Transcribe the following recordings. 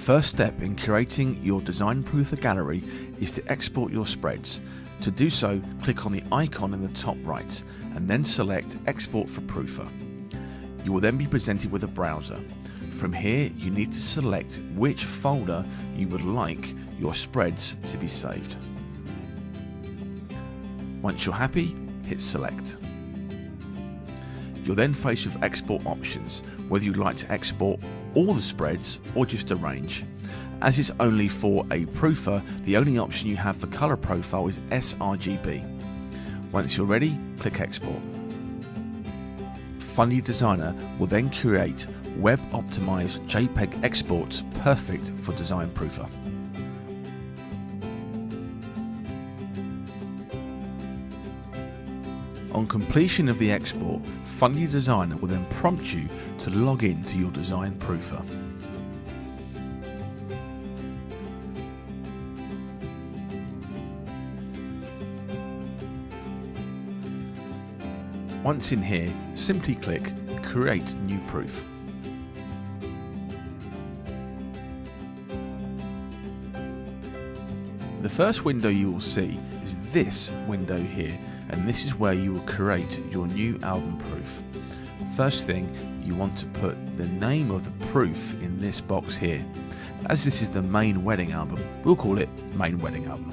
first step in creating your design proofer gallery is to export your spreads. To do so, click on the icon in the top right and then select Export for Proofer. You will then be presented with a browser. From here, you need to select which folder you would like your spreads to be saved. Once you're happy, hit Select. You're then faced with export options, whether you'd like to export all the spreads or just arrange. As it's only for a proofer, the only option you have for colour profile is sRGB. Once you're ready, click Export. Fundy Designer will then create web-optimized JPEG exports perfect for design proofer. On completion of the export, Fundy Designer will then prompt you to log in to your design proofer. Once in here, simply click Create New Proof. The first window you will see is this window here, and this is where you will create your new album proof. First thing, you want to put the name of the proof in this box here. As this is the main wedding album, we'll call it Main Wedding Album.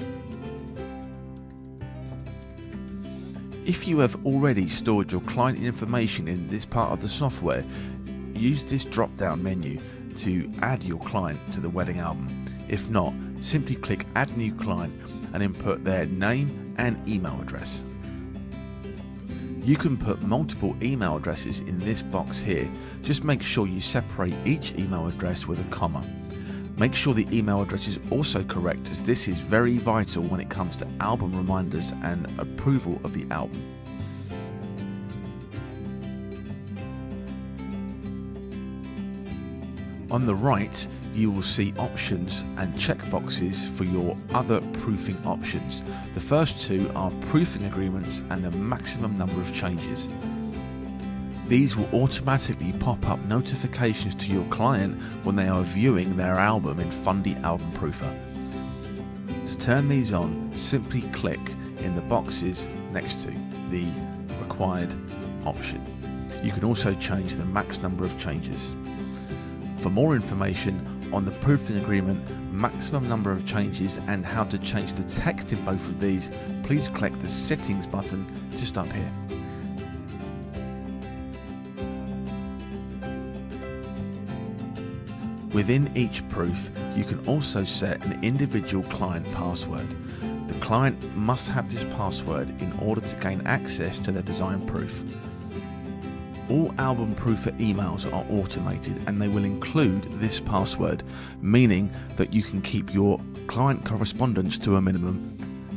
If you have already stored your client information in this part of the software, use this drop-down menu to add your client to the wedding album. If not, simply click Add New Client and input their name and email address. You can put multiple email addresses in this box here. Just make sure you separate each email address with a comma. Make sure the email address is also correct, as this is very vital when it comes to album reminders and approval of the album. On the right, you will see options and checkboxes for your other proofing options. The first two are proofing agreements and the maximum number of changes. These will automatically pop up notifications to your client when they are viewing their album in Fundy Album Proofer. To turn these on, simply click in the boxes next to the required option. You can also change the max number of changes. For more information on the proofing agreement, maximum number of changes, and how to change the text in both of these, please click the Settings button just up here. Within each proof, you can also set an individual client password. The client must have this password in order to gain access to their design proof. All album proofer emails are automated and they will include this password, meaning that you can keep your client correspondence to a minimum.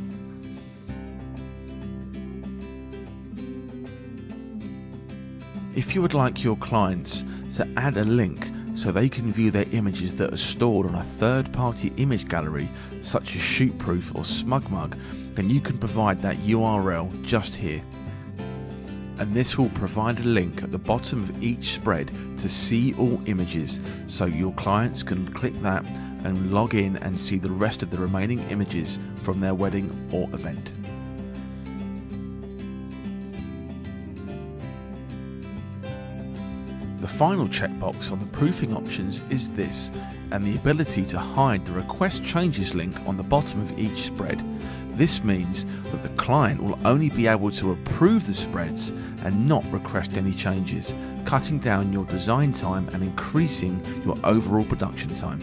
If you would like your clients to add a link so they can view their images that are stored on a third-party image gallery such as Shootproof or SmugMug, then you can provide that URL just here. And this will provide a link at the bottom of each spread to see all images, so your clients can click that and log in and see the rest of the remaining images from their wedding or event. The final checkbox on the proofing options is this, and the ability to hide the Request Changes link on the bottom of each spread. This means that the client will only be able to approve the spreads and not request any changes, cutting down your design time and increasing your overall production time.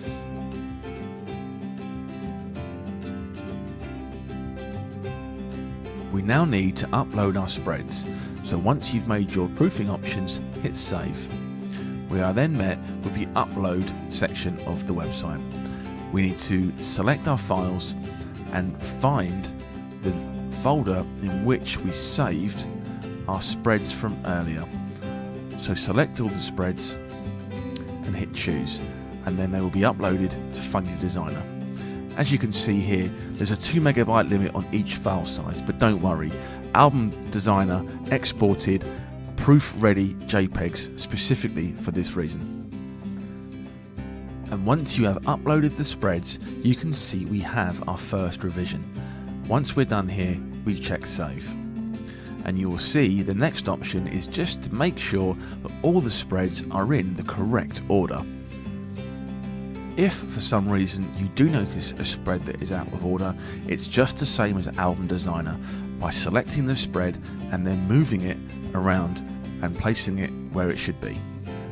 We now need to upload our spreads, so once you've made your proofing options, hit Save. We are then met with the Upload section of the website. We need to select our files and find the folder in which we saved our spreads from earlier. So select all the spreads and hit Choose, and then they will be uploaded to Fundy Designer. As you can see here, there's a 2 MB limit on each file size, but don't worry, Album Designer exported proof-ready JPEGs specifically for this reason. And once you have uploaded the spreads, you can see we have our first revision. Once we're done here, we check save. And you will see the next option is just to make sure that all the spreads are in the correct order. If for some reason you do notice a spread that is out of order, it's just the same as Album Designer by selecting the spread and then moving it around and placing it where it should be.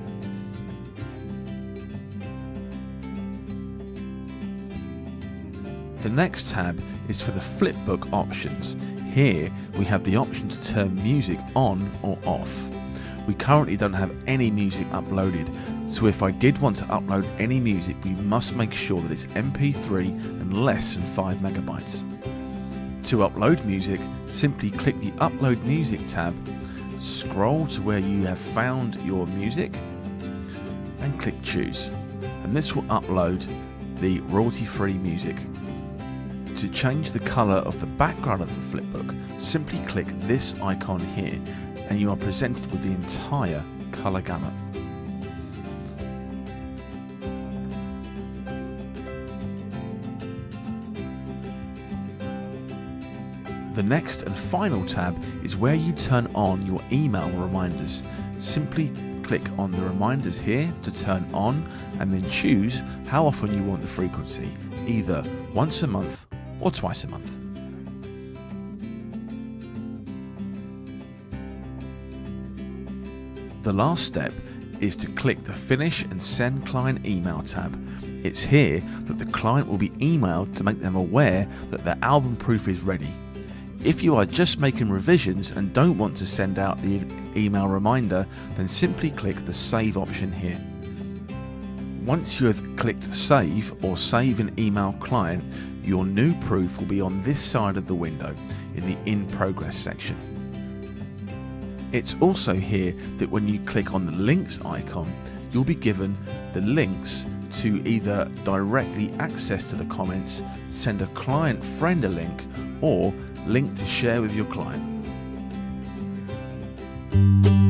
The next tab is for the Flipbook Options. Here we have the option to turn music on or off. We currently don't have any music uploaded, so if I did want to upload any music, we must make sure that it's MP3 and less than 5 megabytes. To upload music, simply click the Upload Music tab, scroll to where you have found your music and click Choose, and this will upload the royalty-free music. To change the colour of the background of the flipbook, simply click this icon here and you are presented with the entire colour gamut. The next and final tab is where you turn on your email reminders. Simply click on the reminders here to turn on and then choose how often you want the frequency, either once a month or twice a month. The last step is to click the Finish and Send Client Email tab. It's here that the client will be emailed to make them aware that their album proof is ready. If you are just making revisions and don't want to send out the email reminder, then simply click the Save option here. Once you have clicked Save or Save an Email Client, your new proof will be on this side of the window in the In Progress section. It's also here that when you click on the links icon, you'll be given the links to either directly access to the comments, send a client friend a link, or link to share with your client.